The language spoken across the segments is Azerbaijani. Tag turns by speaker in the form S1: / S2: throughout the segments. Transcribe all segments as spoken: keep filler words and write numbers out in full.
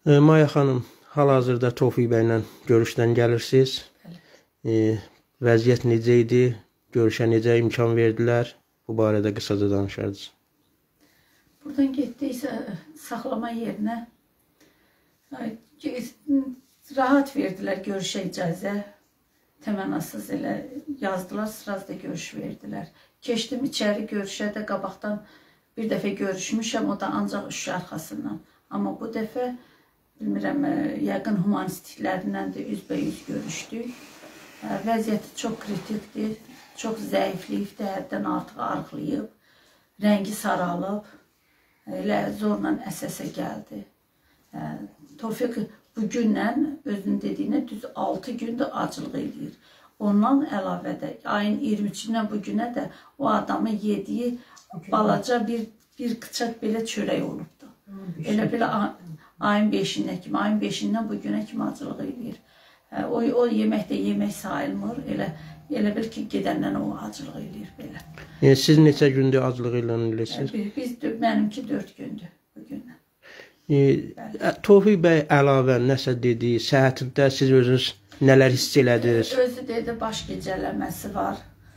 S1: E, Maya xanım, hal-hazırda Tofiq bəylə görüşdən gəlirsiniz. E, vəziyyət necə idi? Görüşə necə imkan verdilər? Bu barədə qısaca danışardınız.
S2: Buradan getdiksə saxlama yerinə rahat verdilər görüşə icazə. Təmənnasız elə yazdılar, sırada görüş verdilər. Keçdim içəri görüşə də qabaqdan bir dəfə görüşmüşəm, o da ancaq üç arxasından. Amma bu dəfə bilmirəm, yəqin humanistliklərindən də üzbəüz görüşdük. Vəziyyəti çox kritikdir, çox zəifliyibdir, həddən artıq arıqlayıb, rəngi saralıb, elə zorla əsə-əsə gəldi. Tofiq bugünlə, özünün dediyinə düz altı gündür acılıq edir. Ondan əlavə də ayın iyirmi üçündən bugünə də o adamın yediyi balaca bir, bir qıçaq belə çörək olubdu. Elə belə ayın beşindən kimi, ayın beşindən bugünə kimi acılıq edir. O, o yemək də yemək sayılmır, elə, elə bil ki, gedəndən o acılıq edir belə.
S1: Yəni, siz neçə gündür acılıq elan edirsiniz?
S2: Biz, mənimki dörd gündür bugündən.
S1: E, Tofiq bəy əlavə nəsə dedi, səhhətində siz özünüz nələr hiss elədiniz?
S2: Özü dedi, baş gecələməsi var,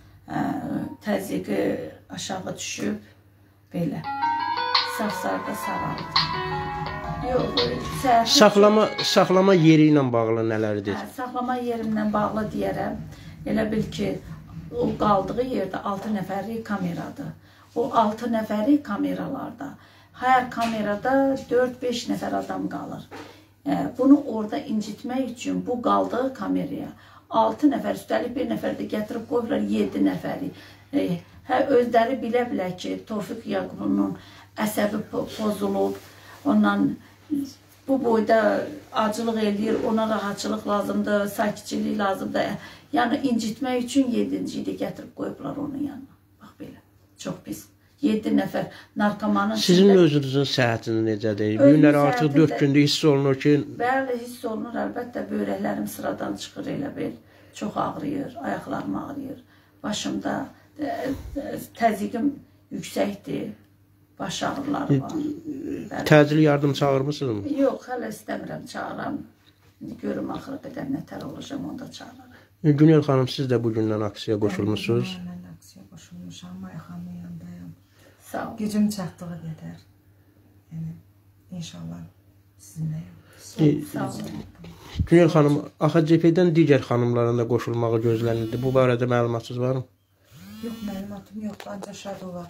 S2: təzyiqi aşağı düşüb, belə, safsarda saraldı. Yox,
S1: saxlama, saxlama yeri ilə bağlı nələrdir?
S2: Hə, saxlama yerimlə bağlı deyərəm. Elə bil ki, o qaldığı yerdə altı nəfərlik kameradır. O altı nəfərlik kameralarda, hər kamerada dörd beş nəfər adam qalır. Bunu orada incitmək üçün bu qaldığı kameraya altı nəfər, üstəlik bir nəfər də gətirib qoyurlar yeddi nəfəri. Hə, özləri bilə-bilə ki, Tofiq Yaqubunun əsəbi pozulub, ondan bu boyda acılıq eləyir, ona rahatçılıq lazımdır, sakitçilik lazımdır. Yəni, incitmək üçün yeddinci də gətirib qoyublar onun yanına. Bax belə, çox pis. yeddi nəfər narkomanın...
S1: Sizin özünüzün səhhətiniz necədir? Günlər artıq dörd gündür hiss olunur ki...
S2: Bəli, hiss olunur, əlbəttə, börəklərim sıradan çıxır elə bil. Çox ağrıyır, ayaqlarım ağrıyır. Başımda təzyiqim yüksəkdir. Baş ağrıları var.
S1: Təcili yardım çağırmışsınız?
S2: Yox, hələ istəmirəm, çağıram. Görüm, axıra qədər nətər olacam, onu da çağırırım.
S1: Günel xanım, siz də bugündən aksiyaya qoşulmuşsunuz.
S3: Mən aksiyaya qoşulmuşam, Maya xanımın yanındayım.
S2: Sağ ol.
S3: Gücüm çatdığı qədər. Yəni, inşallah sizinləyim.
S2: Sağ ol.
S1: Günel xanım, A X C P-dən digər xanımların da qoşulmağı gözlənildi. Bu barədə məlumatınız var mı?
S3: Yox, məlumatım yoxdur, ancaq şad olar.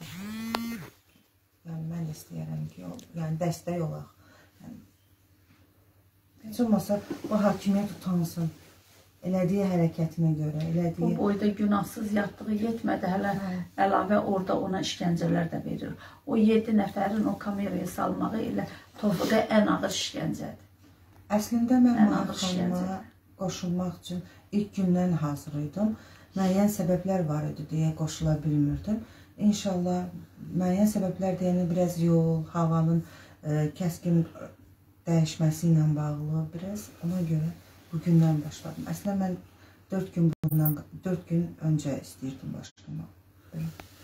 S3: Yəni, mən istəyərəm ki, yəni, dəstək olaq. Heç olmasa, o hakimiyyət utansın. Elədiyi hərəkətinə görə, elədiyi...
S2: Bu boyda günahsız yatdığı yetmədi, hələ əlavə orada ona işgəncələr də verir. O yeddi nəfərin o kameraya salmağı elə Tofiqə ən ağır işgəncədir.
S3: Əslində, mən Maya xanıma qoşulmaq üçün ilk gündən hazır idim. Müəyyən səbəblər var idi deyə qoşula bilmirdim. İnşallah, müəyyən səbəblər deyəni biraz yol, havanın kəskin dəyişməsi ilə bağlı biraz. Ona görə bugündən başladım. Əslində, mən dörd gün bundan, dörd gün öncə istəyirdim başlamaq.